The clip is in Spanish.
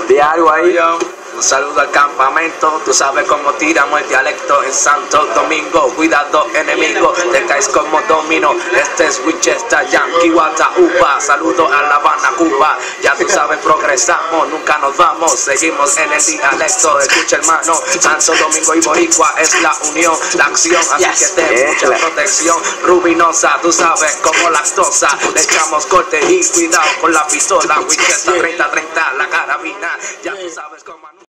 De algo ahí. Un saludo al campamento, tú sabes cómo tiramos el dialecto en Santo Domingo. Cuidado enemigo, te caes como domino. Este es Winchester, Yankee, Wata, Upa. Saludo a La Habana, Cuba. Ya tú sabes, progresamos, nunca nos vamos. Seguimos en el dialecto, escucha hermano. Santo Domingo y Boricua es la unión, la acción. Así que ten mucha protección. Rubinosa, tú sabes como lactosa. Le echamos corte y cuidado con la pistola. Winchester 30-30, la carabina. Ya tú sabes cómo.